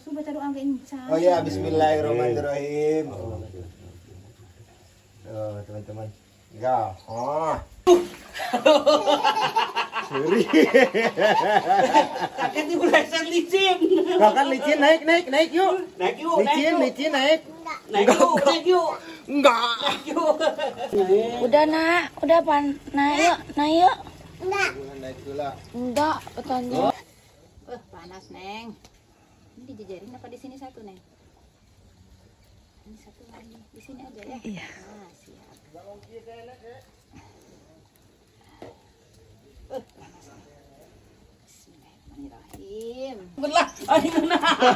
baca doa kencang. Oh ya, bismillahirrahmanirrahim. Teman-teman. Enggak. Oh. Suri. Kakek itu belasan licin. Kakak licin naik yuk. Naik yuk. Licin naik. Naik yuk. Enggak. Naik yuk. Udah nak, udah naik yuk. Enggak. Naik dulu. Enggak, katanya. Panas, Neng. Ini dijejerin apa di sini satu, Neng? Ini satu lagi. Di sini aja ya. Iya. Nah, siap. Bismillahirrahmanirrahim. Belah. Ayo mana?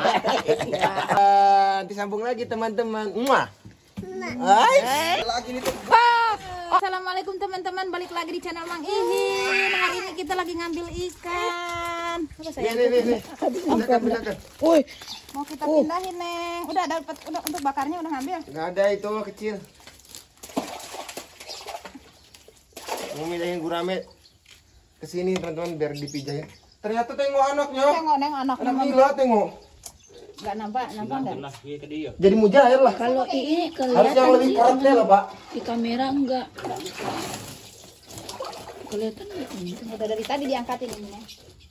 Disambung lagi teman-teman. Lagi nih tuh. Assalamualaikum teman-teman, balik lagi di channel Mang Ihin. Hari ini kita lagi ngambil ikan. Apa saya? Nih. Pindakan. Woi, Mau kita pindahin, Neng. Udah dapat, udah untuk bakarnya udah ngambil. Nggak ada itu kecil. Mau mindahin gurame ke sini teman-teman biar dipijahin. Ternyata tengok anaknya. Tengok, Neng, anaknya. Anak gila tengok. Enggak nampak enggak? Nah, iya ke dia. Jadi mujair lah. kalau ini Harus yang lebih kelihatan karatnya lah, Pak. di kamera enggak. Kelihatan enggak ini? Udah dari tadi diangkatin ini, Neng.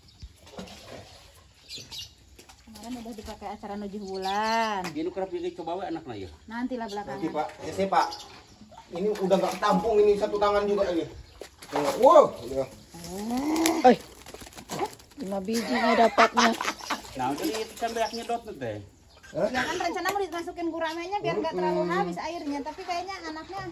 Kemarin udah dipakai acara 7 bulan. Dia kerap pilih coba anak lah ya. Nantilah Nanti belakangan. Pak, ya sih Pak. Ini udah nggak tampung ini satu tangan juga ini. Tengok. Wow, udah. Oi. 5 biji nih dapatnya. Nah, jadi itu kan banyak nyedot teh. Ya kan rencana mau dimasukin guramenya biar nggak terlalu habis airnya, tapi kayaknya anaknya.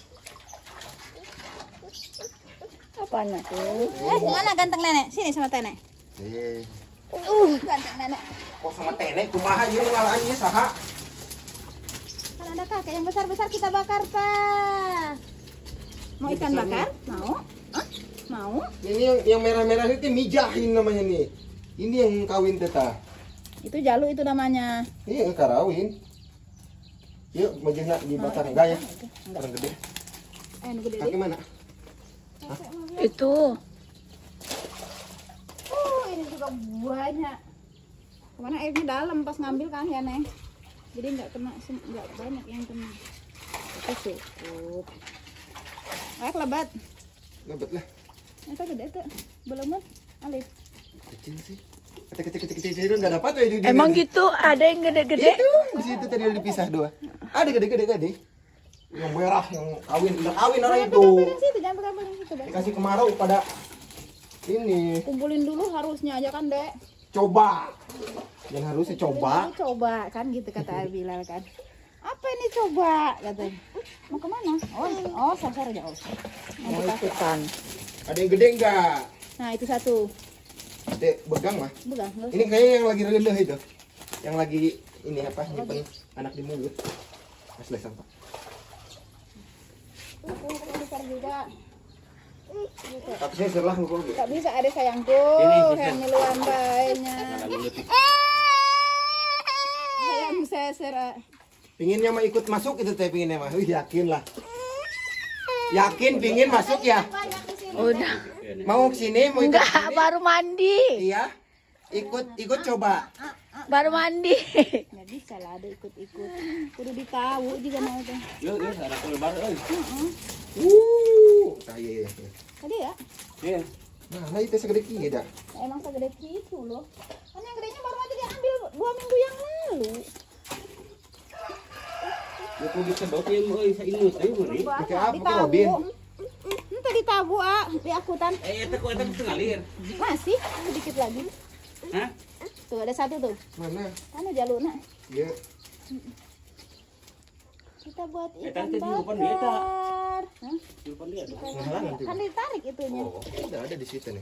Apanya tuh? Mana ganteng nenek? Sini sama nenek. Ganteng nenek. Kok sama tenek kumaha ini malahannya saha? Kan ada kakek yang besar-besar kita bakar, Pak. Mau ikan bakar? Mau? Hah? Mau? Ini yang merah-merah itu mijahin namanya nih. Ini yang kawin teta. Itu jalu itu namanya. Iya, karawin. Yuk, majena dibakar enggak ya? Orang gede. Ini gede Kaki deh. mana? Itu. Ini juga banyak. Kemana airnya dalam pas ngambil kan ya, Neng? Jadi nggak banyak yang kena. Itu cukup. Ayo lebat. Lebat lah. Itu gede tuh. Belum kan? Alif. Kecil sih. Kecil itu enggak dapat ya di. Emang gitu ada yang gede-gede? Itu di situ tadi udah dipisah dua. Ada gede-gede. Yang merah yang kawin, udah kawin orang itu. Pegang situ, jangan pegang situ, Dek. Dikasih kemarau pada ini. Kumpulin dulu harusnya aja kan, Dek. Coba. Yang harusnya coba. Coba kan gitu kata Bilal kan. Apa ini coba katanya. Mau kemana? Oh sasar jauh. Mau ikutan. Ada yang gede enggak? Nah itu satu. Dek, begang mah. Bukan. Ini kayaknya yang lagi rendah itu. Yang lagi ini apa? Nyimpen anak di mulut. Asli sampah. Besar juga. Tapi saya serlah ngukur. Tak bisa ada sayangku. Yang nyeluan bayinya. Sayang saya serah. Pinginnya mah ikut masuk itu teh pinginnya mah. Yakin lah. Yakin pingin masuk ya? Udah. Mau kesini mau ikut Enggak, kesini? baru mandi. Iya. Ikut coba. Baru mandi. Nggak bisa lah ada ikut-ikut. Kudu ditahu juga mau tuh. Yuk, ada kue baru euy. Saya. Tadi ya. Iya. Nah, itu segede kieu dah. Emang segede itu loh. Kan yang gedenya baru aja diambil 2 minggu yang lalu. Ya kok disedot yang euy saimut euy meuri. Pakai apa? Pakai Ditabu. Robin. Tadi tabu di akutan. Eta kok eta ngalir. Masih sedikit lagi. Hah? Tuh ada satu tuh. Mana? Mana jalurnya? Ya. Kita buat Eta ikan teh di depan dia, Ta. bakar. Hah? Di depan dia tuh. Ngalah nanti. Kan ditarik itunya. Oh. Udah ada di situ nih.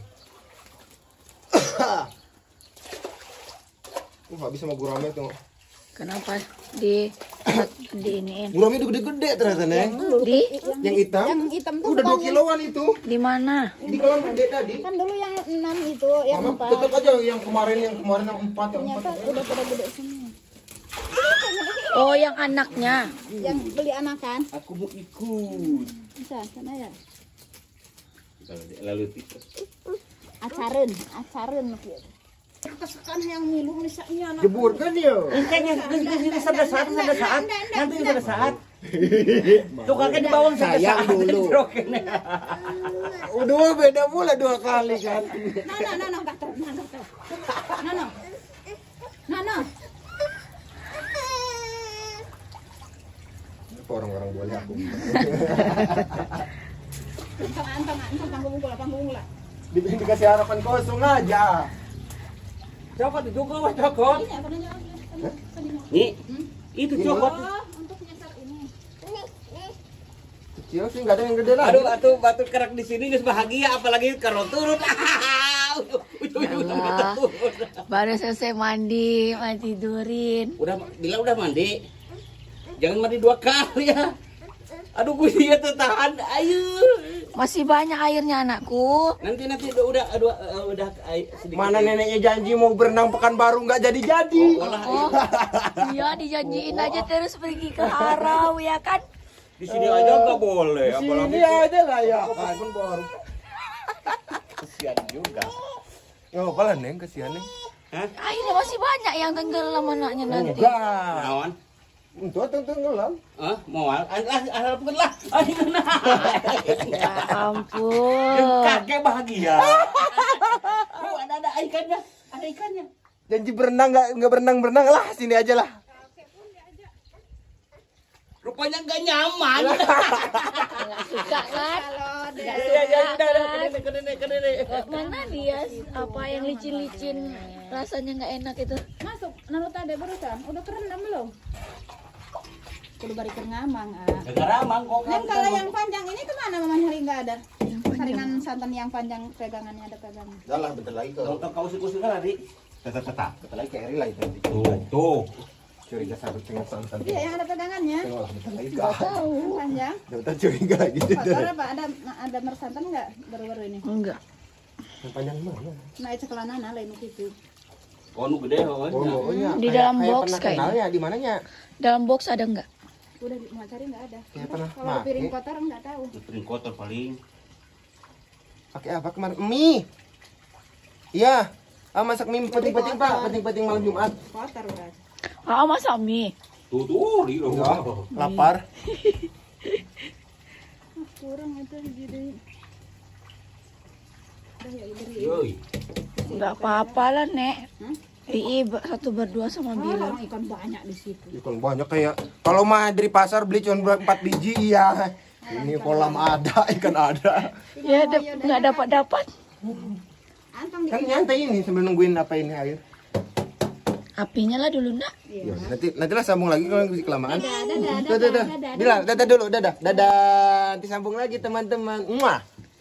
Nggak bisa sama gurame tuh. Kenapa di iniin? Gurame itu gede-gede ternyata neng. Di Yang hitam. Yang hitam tuh Udah 2 bukannya- kiloan itu. di mana? Di kolam gede tadi. Kan dulu yang 6 itu, yang Mama 4. tetap aja yang kemarin yang 4 Ternyata udah pada gede semua. Oh, yang anaknya. Yang beli anakan. Aku mau ikut. Bisa, sana ya. Lalu tipe. Acarun gitu. Kesekan yang ngilu misalnya anak. Jebur kan ya. Kayaknya ada saat. Nanti ada saat. Tuh kakek di bawah Sayang dulu. Udah beda pula 2 kali kan. No, enggak terus. No. Orang-orang boleh aku. Antang panggung lah. Dikasih harapan kosong aja. Cokot itu juga wah cokot. Ini apa nanya? Nih, itu cokot. Oh, untuk nyasar ini. Kecil sih nggak ada yang gede lah. Aduh, atuh batu kerak di sini geus bahagia apalagi kalau turun. Alah, baru selesai mandi, tidurin. Udah mandi. Jangan mandi 2 kali ya. Aduh, gue dia tahan. Ayo. Masih banyak airnya anakku. Nanti udah sedikit. Mana neneknya janji mau berenang Pekanbaru nggak jadi-jadi. Oh, iya dijanjiin aja terus pergi ke Harau ya kan? Di sini aja nggak boleh. Ini aja lah ya. Kan baru. Kesian juga. Oh, apalah Neng, kesian Neng. Hah? Airnya masih banyak yang tenggelam anaknya nanti. Enggak. Naon? Untuk tenggelam. Hah? Moal? Alhamdulillah lah. Aduh, nah. Ya ampun. Kakek bahagia. Oh, ada ikannya. Ada ikannya. Janji berenang nggak berenang lah, sini aja lah. Rupanya nggak nyaman. Nggak suka kan? Nggak suka kan? Mana dia apa yang licin-licin rasanya nggak enak itu? Masuk, Naruto ada barusan. Udah kerendam belum? Kudu bari keur ngamang. Negara mangkok. Neng kalau yang panjang ini kemana mama nyari nggak ada? Saringan santan yang panjang pegangannya ada pegangan. Udah lah, bentar lagi Kalau kau usik-usik kan tadi. Tetap. Bentar lagi kayak Rila itu. Tuh. Curiga sahabat dengan santan. Iya yang ada pegangannya. Tengok lah, bentar lagi Nggak kak. tahu yang panjang. Bentar curiga gitu. Kotor apa? Ada mersantan nggak baru-baru ini? Enggak. Yang panjang mana? Nah itu celanana lain itu. Oh, nu gede heunya. Oh, iya. Di Kayak- dalam kayak box pernah kayaknya. kenalnya di mananya? Dalam box ada nggak? Udah mau cari nggak ada. Kayak pernah Kalau make. piring kotor nggak tahu. Piring kotor paling. Pakai apa kemarin? Mie. Iya. Masak mie penting-penting Pak, penting-penting malam Jumat. Kotor udah. Ah, masa mie? Tuh, di lo. Ya, lapar. Kurang itu jadi. Udah ya beri. Yoi. Nggak apa-apa lah, Nek. Hmm? Satu berdua sama Bila. Orang ikan banyak di situ. Ikan banyak kayak kalau mah dari pasar beli cuma 4 biji iya. Ini kolam ada, ikan ada. Ya, nggak dapat. Antang di. Kan nyantai ini sambil nungguin apa ini air. Apinya lah dulu, Nak. Ya, nantilah sambung lagi kalau masih kelamaan. Dadah. Dadah. Bila, dadah dulu, dadah. Dadah. Nanti sambung lagi teman-teman. Muah.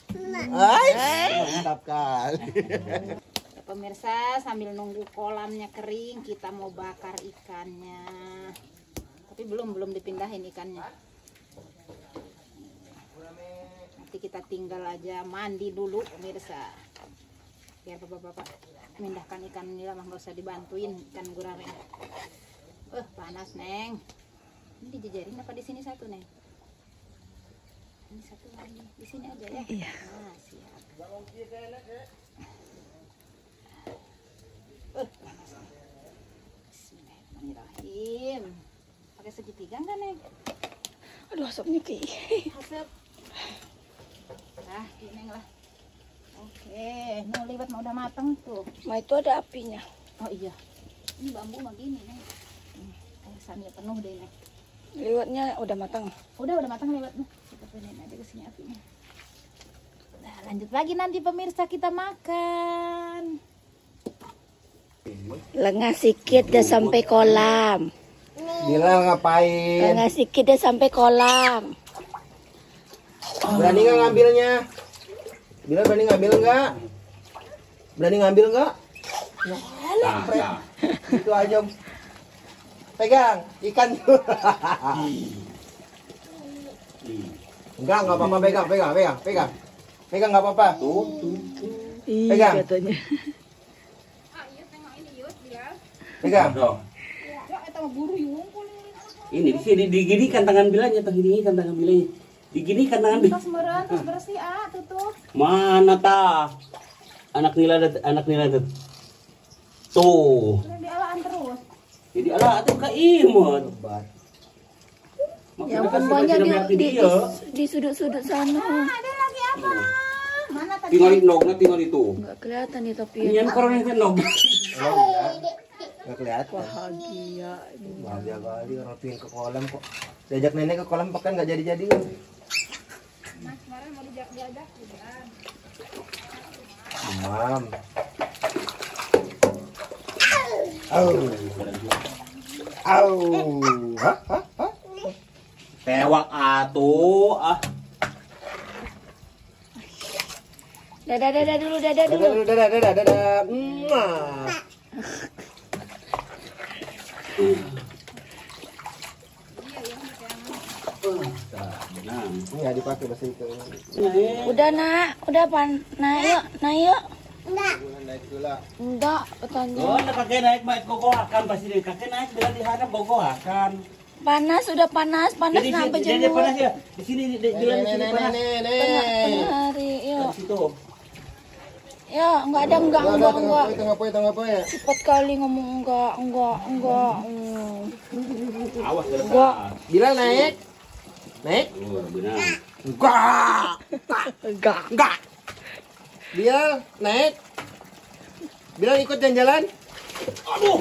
Mantap kali. Pemirsa sambil nunggu kolamnya kering kita mau bakar ikannya. Tapi belum dipindahin ikannya. Nanti kita tinggal aja mandi dulu pemirsa. Biar bapak-bapak memindahkan ikan ini lah, nggak usah dibantuin ikan gurame. Panas Neng. Ini dijejerin apa di sini satu Neng? Ini satu lagi di sini aja ya. Iya. Nah, siap. Bismillahirrahmanirrahim. Pakai segitiga enggak Neng? Aduh, asapnya kayak. Asap. Nah, Neng lah. Oke, mau liwat mau udah matang tuh. Nah, itu ada apinya. Oh iya. Ini bambu mah gini Neng. Sambil penuh deh Neng. Liwatnya udah matang. Udah matang liwatnya. Kita penuhin aja ke sini apinya. Nah, lanjut lagi nanti pemirsa kita makan. Lengah sikit udah sampai kolam. Bila ngapain? Lengah sikit udah sampai kolam. Berani nggak ngambilnya? Bila berani ngambil nggak? Berani ngambil nggak? Nah. Itu aja. Pegang ikan. Enggak apa-apa, pegang. Pegang nggak apa-apa. Ih, Pegang. katanya. Pegang. Ini di sini diginikan tangan bilanya, diginikan tangan bilanya. Diginikan tangan bilanya. Terus meren, terus bersih tutup. Mana tah? Anak nila dat. Tuh. Udah dialaan terus. Jadi ala atuh ka imut. Lebat. Ya ampun banyak di sudut-sudut sana. Ada lagi apa? Mana tadi? Tinggal nogna tinggal itu. Enggak kelihatan nih tapi Ini yang corona itu nog. Nggak kelihatan. bahagia. Bahagia kali orang pingin ke kolam kok. Diajak nenek ke kolam pakai nggak jadi-jadi kan. Mas kemarin mau diajak udah. Demam. Au. Au. Hah? Hah? Hah? Tewak atuh ah. Dadah dulu, dadah dulu. Dadah, dadah, dadah, dadah. Nah. Ini ya dipakai bahasa itu. Udah nak, udah naik yuk. Bulan naik dulu. Enggak, petanya. Oh, nak kakek naik baik gogohakan pasti deh. Kakek naik bila dihadap gogohakan. Panas, udah panas sampai jadi jenuh. panas ya. Di sini di jalan di sini panas. Tengah hari, yuk. Di situ. Ya, enggak. Tengah poin ya. Cepat kali ngomong enggak. Awas ke Enggak. Bilal naik. Naik. Oh, benar. Enggak. Bilal naik. Bilal ikut jalan-jalan. Aduh.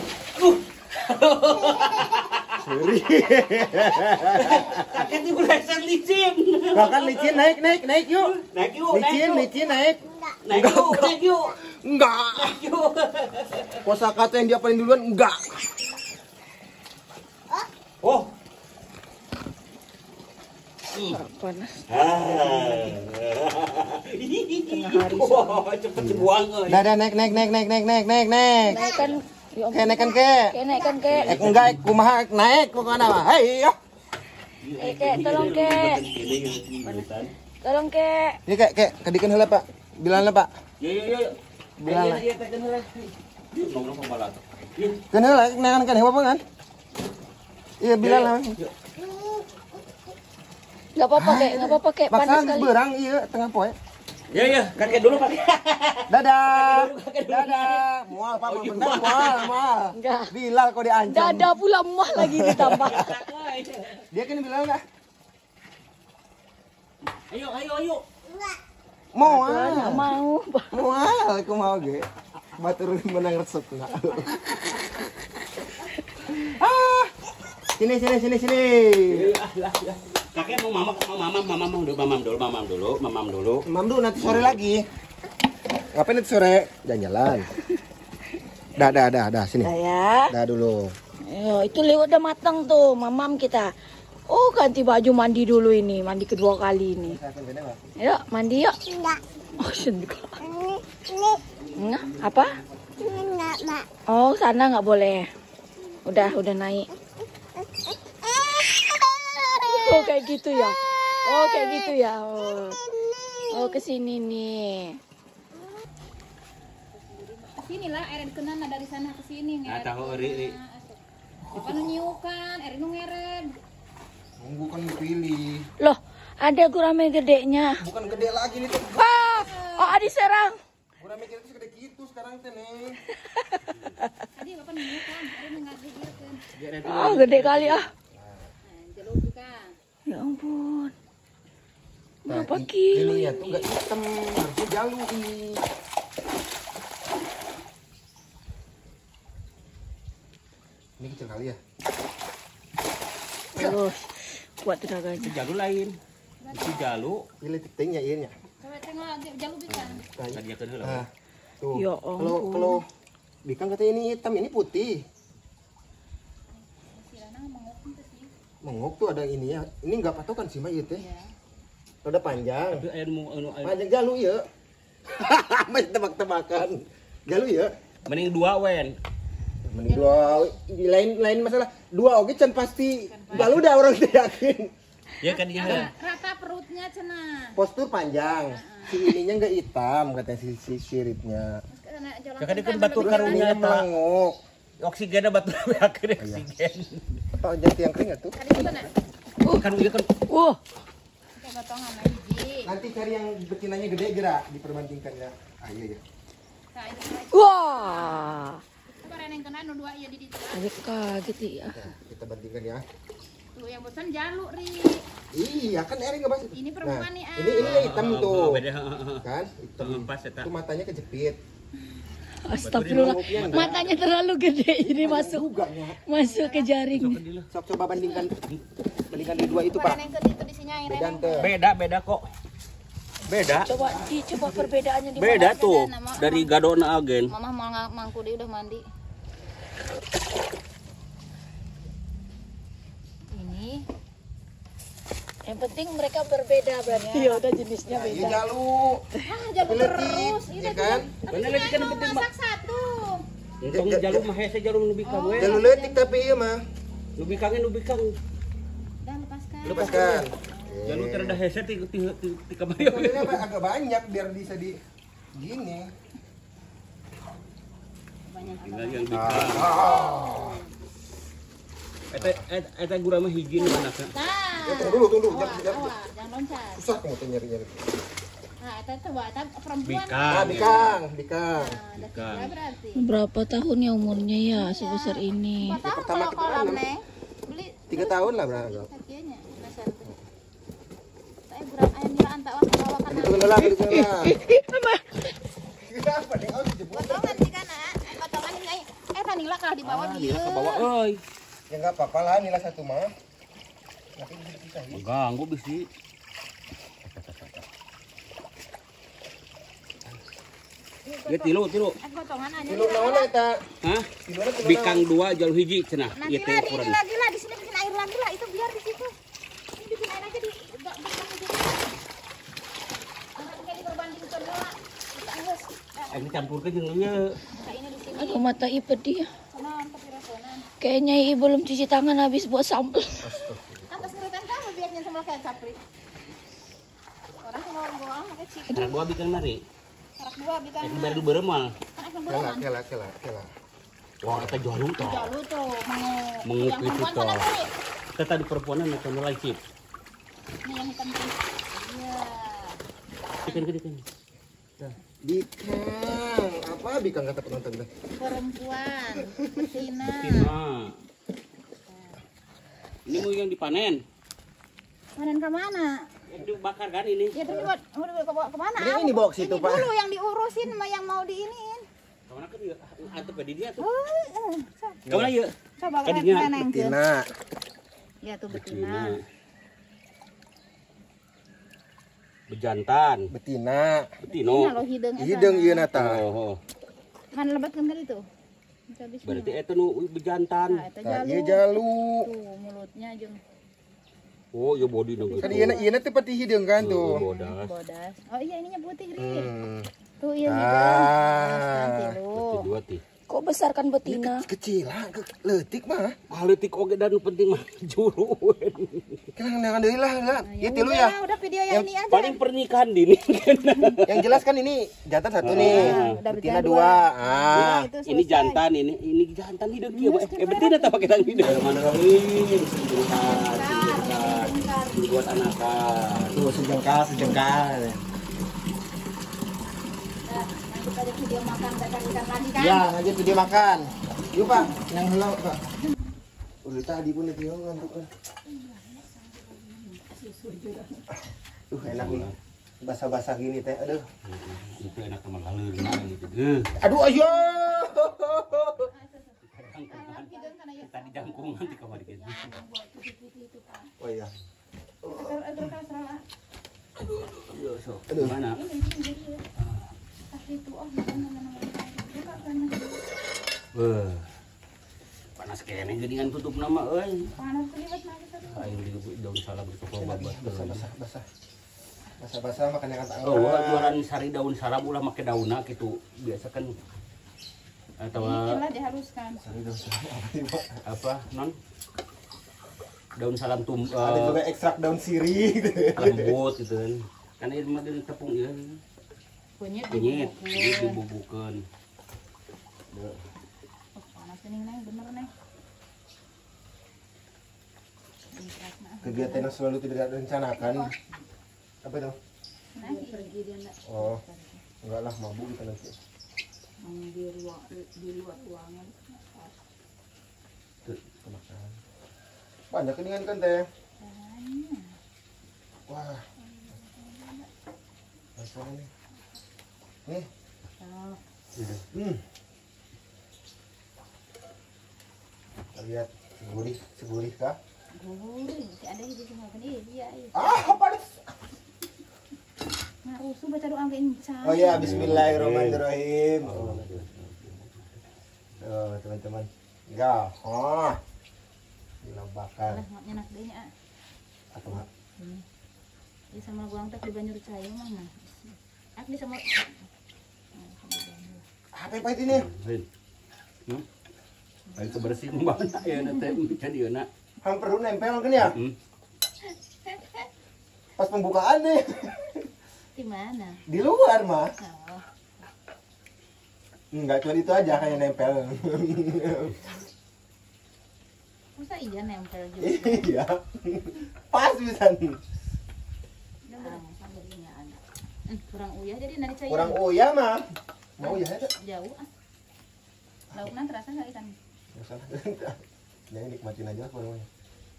Kakek itu lesan licin. Bahkan licin naik yuk. Naik yuk, Licin naik. Naik yuk. Enggak. Yuk. Kosakata yang dia paling duluan enggak. Oh. Panas. Tengah hari. Wah, cepet dibuang euy. Dadah naik. Naikkan. Ya ampun. Naikkan ke. Naikkan ke. Enggak kumaha naik lu kana mah. Hei yo. Tolong ke. Tolong ke. Ini kek kedikeun heula Pak. Bilalna Pak. Yo. Bilal. Iya, tekan heula. Nongkrong pembalat. Keun heula nangan kan hewa kan? Iya Bilal lah. Enggak apa-apa, Kek. Panas Maksa sekali. berang iya tengah poe. Ya, kakek dulu kakek. Dadah. Dadah. Mual Pak bentar mual. Enggak. Bilal kok diancam. Dada pula mah lagi ditambah. Dia kan Bilal enggak? Ayo. Mau Enggak mau. Mual aku mau ge. Batur menang resepna. Sini. Kakek mau mamam dulu. Mam dulu nanti sore lagi. Ngapain nanti sore? Jalan-jalan. Dah sini. Ya. Dah dulu. Ayo, itu liwat udah matang tuh, mamam kita. Oh, ganti baju mandi dulu ini, mandi kedua kali ini. Ayo, mandi yuk. Oh, enggak. Enggak, apa? Oh, sana nggak boleh. Udah naik. Oh, kayak gitu ya. Oh, kesini nih. Kesini lah, air dikenan dari sana ke sini. Nah, tahu ri. Kan nyiukan, air nu ngeret. Nunggu kan dipilih. Loh, ada gurame gedenya. Bukan gede lagi nih tuh. Oh, diserang. Gurame kita tuh segede gitu sekarang teh nih. Tadi bapak nyiukan, air nu ngagigirkeun. Oh, gede kali ah. Jalur juga. Ya ampun. Nah, Berapa kilo? ini ya tuh nggak hitam, harusnya jalu ini. Ini kecil kali ya. Terus kuat tenaganya. Jalu lain. Itu jalu. Pilih titiknya iya nya. Coba tengok jalur bisa. Tadi akan heula. Nah, tuh. Ya Kalau Bikang katanya ini hitam, ini putih. Mengok tuh ada ini ya. Ini nggak patokan sih mah ieu teh. Rada panjang. Tapi air Panjang jalu ya. Masih tebak-tebakan. Jalu ya. mending 2 wen. Mending dua. Lain masalah. 2 oke can pasti. Jalu dah orang teh yakin. Ya kan dia. Rata perutnya cenah. Postur panjang. Si ininya nggak hitam katanya si siripnya. Kakak dia kan batur karunya Ininya pelangok. Oksigennya batur akhirnya oksigen. Oh, jadi yang kering tuh. Kan dia kan Potongan hiji. Nanti cari yang betinanya gede gerak diperbandingkan ya. Ah iya ya. Wah. anu dua ya di Awet kaget ya. Kita bandingkan ya. tuh yang bosan jaluk ri. Iya kan Eri ngebahas. Ini perempuan nih, Ini yang hitam tuh. Beda. Kan? Hitam. Pas eta. Itu matanya kejepit. Astagfirullah. Matanya terlalu gede jadi masuk Juga nya. masuk ke jaring. Sok coba bandingkan di dua itu, Pak. Yang ke itu di sini Beda teh. Beda kok. Beda. Coba perbedaannya di mana? Beda tuh dari gadona agen. Mama mau mangku dia udah mandi. Ini Yang penting mereka berbeda berarti. Iya, udah jenisnya Iya beda. jalu. jaluk Peletik, terus. ya kan? Bener lagi kan penting mah. Masak satu. Untung jalur mah hese jalur lebih kang we. Jalu letik tapi iya mah. Lebih kang. Dan lepaskan. Lepaskan. Jalur terada hese ti kamari. Ini apa agak banyak biar bisa di gini. Banyak Tinggal yang bikang. Eta gura mah hiji nu anakna. Nah. Tunggu dulu. Jangan loncat. Susah kamu tuh nyari-nyari. Nah, itu coba perempuan. Bikang. Bikang. Nah, ada tiga berarti. Berapa tahun ya umurnya ya sebesar ini? 4 tahun pertama kalau kita kolam tanam. nih. Beli 3 tahun lah berarti. kakinya. Penasaran tuh. Saya gurang ayam nila antak wah bawa kan. Itu lah. Kenapa nih? Oh, dijebuk. Potongan sih kan, potongan ini. Tanila kalah di bawah dia. Dia ke bawah euy. Ya enggak apa-apa lah nilai satu mah. Nanti bisa dipisahin. Mengganggu bisi. Ya tilu. Potongan aja. Kilo naon eta? Hah? Kilona kilo Bikang 2 jalur hiji cenah. Nanti Ieu lah teh di ukuran. ini lagi lah di sini bikin air lagi lah itu biar di situ. Ini bikin air aja di enggak aja. Angkat kayak diperbandingkan lah. Kita harus Ini campurkeun jeung ieu. ini di sini. Aduh mata ipet dia. Sonon tapi rasonan. Kayaknya Ii belum cuci tangan habis buat sambal. Atas ngerutan kamu biarnya sama kayak capri. Orang sama orang goang kecil. Arak 2 bikang mari. Arak dua bikin. Ek baru beremal. Kan akan berenang. kela. Wah, eta jalu tah. Jalu tuh Menguk yang itu perempuan toh. sana kiri. Kita tadi perempuanan itu lancip. Ini yang hitam ini. Iya. Ikan gede kan. Bikang. Apa bikang kata penonton teh? Perempuan. Betina. Nah. Ini mau yang dipanen. Panen ke mana? Dibakar kan ini. Ya terus buat mau ke mana? Ini di box itu, Pak. Dulu yang diurusin sama yang mau diiniin. Kemana kan dia? Atau pada dia tuh. Oh, Kemana ya? coba Kadinya. nenengkeun. Betina. Ya tuh betina. Betina. Bejantan. Betina. Betino. Nah, lo hideung eta. Hideung ieu nata. Oh. Kan lebatkeun tadi tuh. Habis Berarti eta nu bejantan. Nah, eta Nah, jalu. ieu jalu. Tuh mulutnya jeung Oh, ya body nu Kan ieu teh pati hideung kan tuh. bodas. bodas. Oh iya ininya putih, Ri. Hmm. Tuh iya hideung. Ah. Nanti Itu lu. dua ti. Kok besar kan betina? Kecil lah, leutik mah. Politik oge dan nu penting mah juru. Kan neangan deui lah. Ieu tilu Udah, ya. udah video yang ini aja. Paling pernikahan dini. Yang jelas kan ini jantan satu nih. udah Betina betina 2. Ah. Itu Ini selesai. jantan ini jantan hidup kieu. Betina tah pakai tang hidup. Mana lagi? Buat anakan. Tuh sejengkal. Kita ada video makan ikan lagi kan? Ya, lanjut video makan. Yuk Pak, yang heula Pak. Udah tadi pun itu ngantuk kan. Enak nih. Basah-basah gini teh. Aduh. Itu enak sama laleurna gitu. Aduh ayo. Tadi jangkungan di kamar gitu. Oh iya. Aduh, so. Aduh. Mana? Panas kayaknya geningan tutup nama euy. Panas liwat lagi tadi. Aing di daun salam itu babat. Basah-basah makan yang kata Oh, jualan sari daun salam ulah make daunna gitu. Biasa kan atau Inilah dihaluskan. apa non daun salam Ada juga ekstrak daun sirih gitu. lembut gitu kan. Kan ini mah dari tepung ya. Kunyit Kunyit dibubuhkeun. dibubuhkeun. Oh, panas ini Neng, bener Neng. Kegiatan yang selalu tidak direncanakan. Apa itu? Nanti pergi dia enggak. Oh. Enggak lah, mabuk kita nanti. Di luar ruangan. Tuh, kemakan. Banyak keningan kan teh. Wah. Masuk nih. Nih. Oh, Hmm. Lihat segurih kah? gurih. Si ada hidup semua kan iya. Ah, panas. Nah, usul baca doa kencang. Oh ya, bismillahirrahmanirrahim. Teman-teman. Enggak. Oh. Gila bakar. Lah, nyenak deh nya. Atau mak? Ya sama gua angkat di banjur cai mana. Aku sama Apa yang pahit ini? Ayo kebersihin banget ya nanti jadi nak. Hampir nempel kan ya? Pas pembukaan nih. di mana? Di luar mah. Oh, Enggak, cuma itu aja kayak nempel. masa iya nempel juga. Iya. Pas bisa. Kurang uyah jadi nari cai. Kurang uyah mah. Mau uyah itu? Jauh ah. Lauknya terasa nggak ikan? Nggak salah. Jangan nikmatin aja kurang uyah.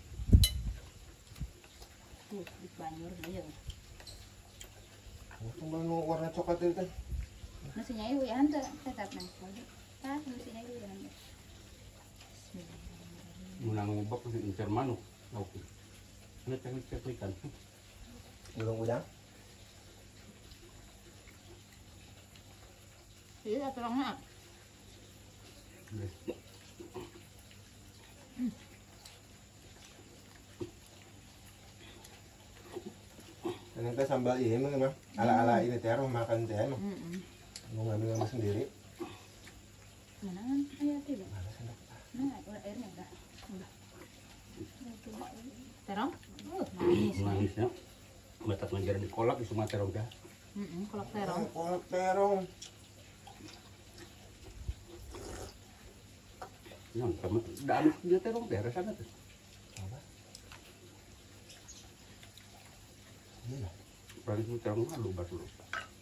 Tuh, di banjur dia. Cuma warna coklat itu kan. Nasinya ibu ya hantar tetap nang. Pas nasinya ibu ya hantar. Menang ngubak masih incer manuk. Oke. Ini teknik ikan. Belum udang. Iya, terangnya. Dan kita sambal ini mah ala-ala ini teh makan teh mah. Mau ngambil sendiri. Mana kan ayah tidak? Nah, airnya udah. Terong? Manis. Manisnya. Batas menjadi di kolak di Sumatera udah. Kolak terong. Kolak terong. Yang sama dan dia terong daerah sana tuh. Apa? Iya. Paling itu terong lu batu lu.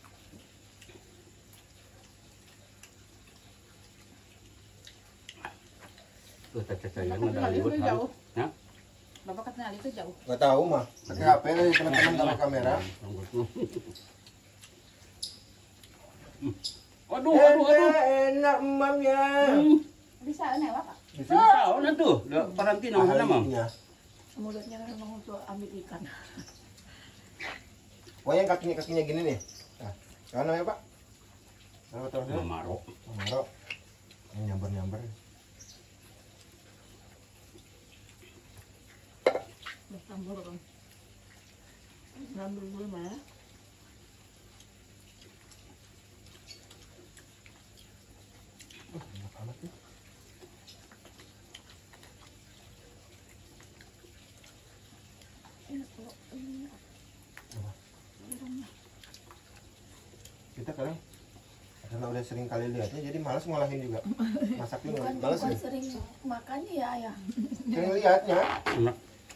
Tuh cacayan ada liwat jauh. Ya? Bapak kenal itu jauh. Gak tahu mah. Pakai HP nih teman-teman sama kamera. Waduh. Enak emangnya. Bisa newak Pak. Bisa tahu nah tuh, karantina mana mam? Mulutnya memang untuk ambil ikan. Oh yang kakinya gini nih. Nah, apa namanya Pak? Apa terus? Mamaro. Mamaro. Nyamber. Udah tambah Bang. Ngambil dulu mah. Enak amat nih. Kita kadang karena udah sering kali lihatnya jadi malas ngolahin juga. Masaknya malas Bukan nih. sering makannya ya ayah. Sering lihatnya. Enak.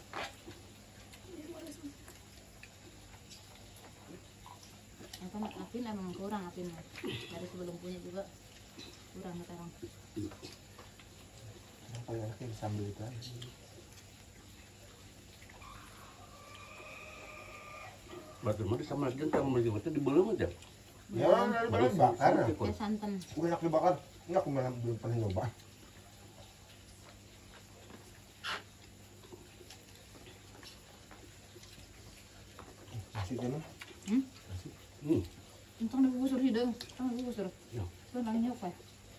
Apa apin emang kurang apin. Dari sebelum punya juga kurang terong. Yang paling enaknya disambel itu aja. Batu mah sama lagi sama lagi itu dibelum aja. Ya, baru bakar. Ya santan. Enak dibakar. Ini aku malah belum pernah nyoba. Masih jenuh. Entang digusur hidung. Entang digusur. Ya. Itu namanya apa?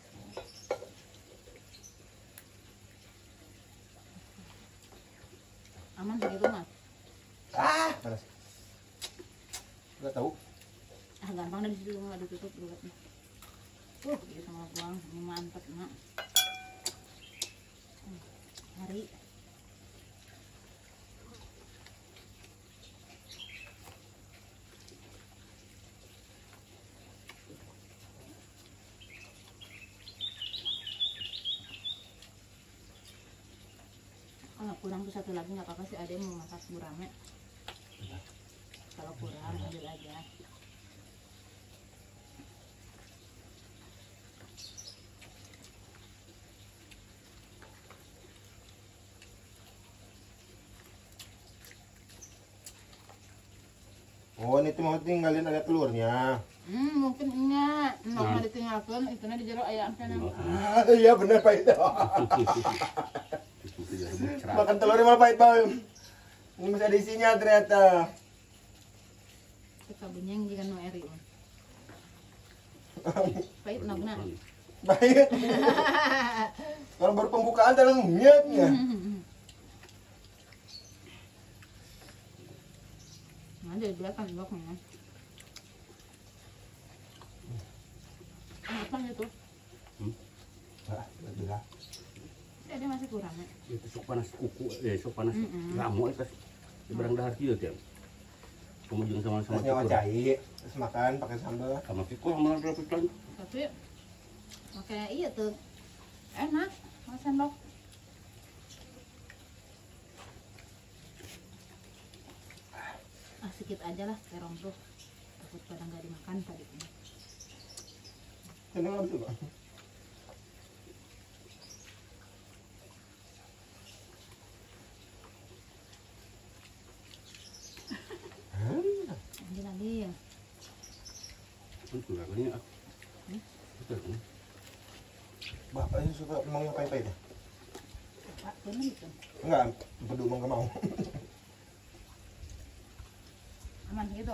Aman segitu mah. Ah, panas. Gak tahu. Ah gampang dari situ nggak ditutup dulu. Dia sama buang ini mantep nak. Hari. Kurang tuh satu lagi nggak apa-apa sih, ada yang mau masak gurame. Kalau kurang ambil aja. Oh, ini tuh mau tinggalin ada telurnya. Mungkin enggak. Mau ditinggalkan, itu di jero ayam kan. Iya benar Pak itu. Makan telurnya malah pahit banget. Ini masih ada isinya ternyata. Suka benyeng jika no eri. Pahit benar. Pahit. Kalau baru pembukaan terus nyetnya. Nah, dari belakang bloknya. Apa itu? Alhamdulillah. Dia masih kurang ya. Itu sok panas kuku, sok panas ramu itu seberang dahar kieu teh. Kemudian sama Terusnya jahe, terus makan pakai sambal. sama kiko sama rebutan. Tapi pakai iya tuh enak, mas sendok. Sedikit aja lah terong tuh, takut pada nggak dimakan tadi. Seneng nggak betul Pak? Lagi ya. Itu lagi ah. Bapaknya suka mau ngapain Pak itu? Pak, bener itu. Enggak, peduli mau nggak mau. Aman gitu.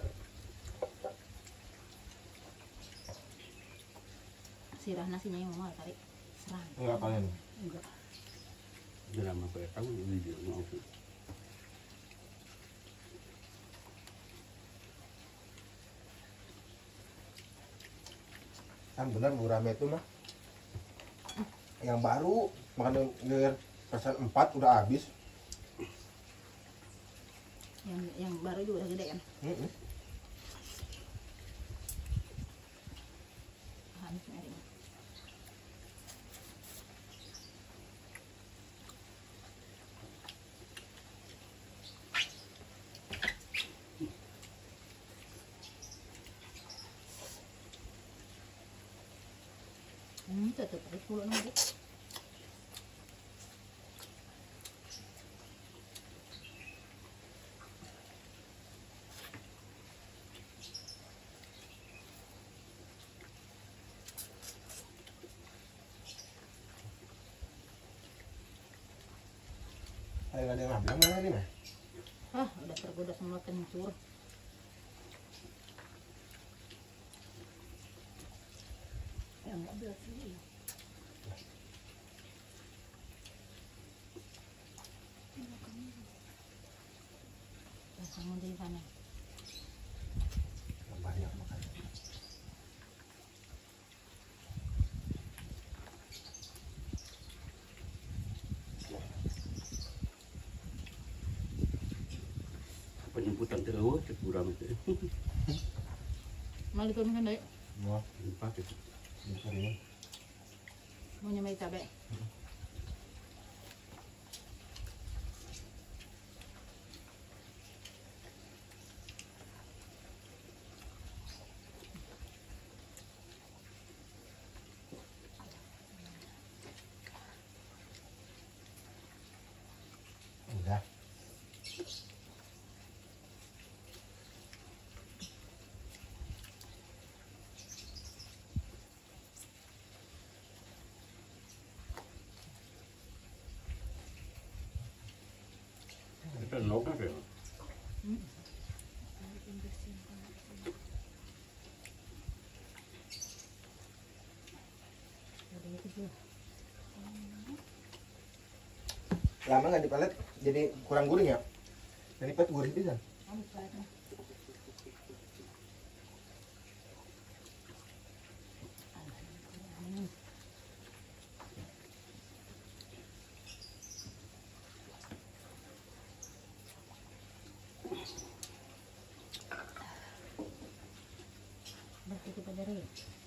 Sirah nasinya yang mau tarik serang. Enggak kalian. Enggak. Dalam apa ya tahu ini dia mau. Kan benar murame itu mah. Yang baru makan persen 4 udah habis. Yang baru juga udah gede kan? Habis nyari. Tetap ada 10 nanti. Kayak ada yang ngambil mana tadi mah? Udah tergoda semua kencur. Yang ngambil sih. Kamu di sana. Banyak makan. Penjemputan terus kurang itu. Mau diturunkan deh. Mau, Pakai. ini. Mau nyamai cabai. Udah. Kita nok kan ya. Lama nggak dipalet, jadi kurang gurih ya? Jadi pet gurih bisa. Berarti kita dari.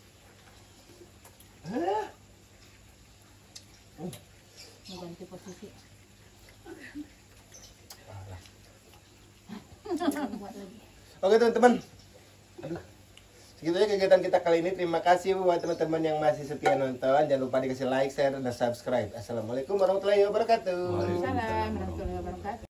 Mau ganti posisi. Buat lagi. Oke teman-teman. Aduh. Segitu aja kegiatan kita kali ini. Terima kasih buat teman-teman yang masih setia nonton. Jangan lupa dikasih like, share, dan subscribe. Assalamualaikum warahmatullahi wabarakatuh. Waalaikumsalam warahmatullahi wabarakatuh.